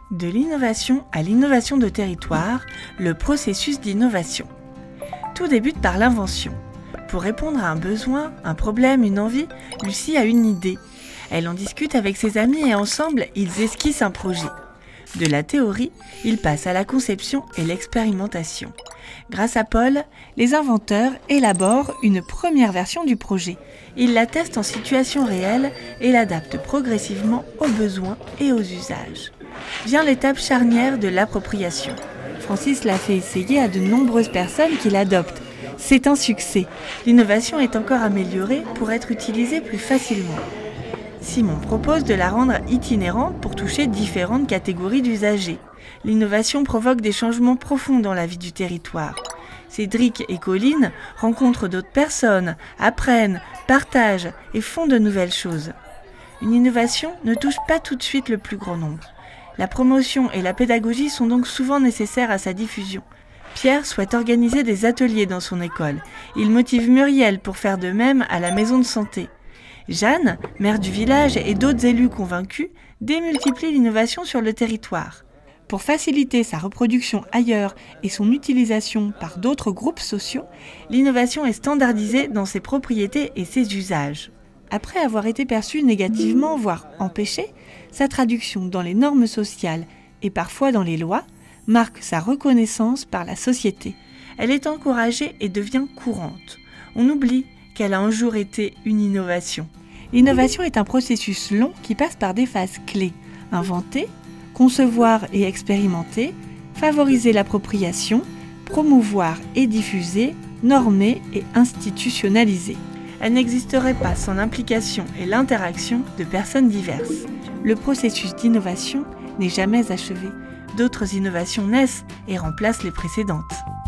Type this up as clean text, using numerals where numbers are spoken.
De l'innovation à l'innovation de territoire, le processus d'innovation. Tout débute par l'invention. Pour répondre à un besoin, un problème, une envie, Lucie a une idée. Elle en discute avec ses amis et ensemble, ils esquissent un projet. De la théorie, ils passent à la conception et l'expérimentation. Grâce à Paul, les inventeurs élaborent une première version du projet. Ils la testent en situation réelle et l'adaptent progressivement aux besoins et aux usages. Vient l'étape charnière de l'appropriation. Francis l'a fait essayer à de nombreuses personnes qui l'adoptent. C'est un succès. L'innovation est encore améliorée pour être utilisée plus facilement. Simon propose de la rendre itinérante pour toucher différentes catégories d'usagers. L'innovation provoque des changements profonds dans la vie du territoire. Cédric et Colline rencontrent d'autres personnes, apprennent, partagent et font de nouvelles choses. Une innovation ne touche pas tout de suite le plus grand nombre. La promotion et la pédagogie sont donc souvent nécessaires à sa diffusion. Pierre souhaite organiser des ateliers dans son école. Il motive Muriel pour faire de même à la maison de santé. Jeanne, maire du village et d'autres élus convaincus, démultiplient l'innovation sur le territoire. Pour faciliter sa reproduction ailleurs et son utilisation par d'autres groupes sociaux, l'innovation est standardisée dans ses propriétés et ses usages. Après avoir été perçue négativement, voire empêchée, sa traduction dans les normes sociales et parfois dans les lois marque sa reconnaissance par la société. Elle est encouragée et devient courante. On oublie qu'elle a un jour été une innovation. L'innovation est un processus long qui passe par des phases clés. Inventer, concevoir et expérimenter, favoriser l'appropriation, promouvoir et diffuser, normer et institutionnaliser. Elle n'existerait pas sans l'implication et l'interaction de personnes diverses. Le processus d'innovation n'est jamais achevé. D'autres innovations naissent et remplacent les précédentes.